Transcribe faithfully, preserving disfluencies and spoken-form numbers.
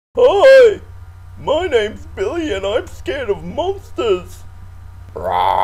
Hi, my name's Billy and I'm scared of monsters. Rawr.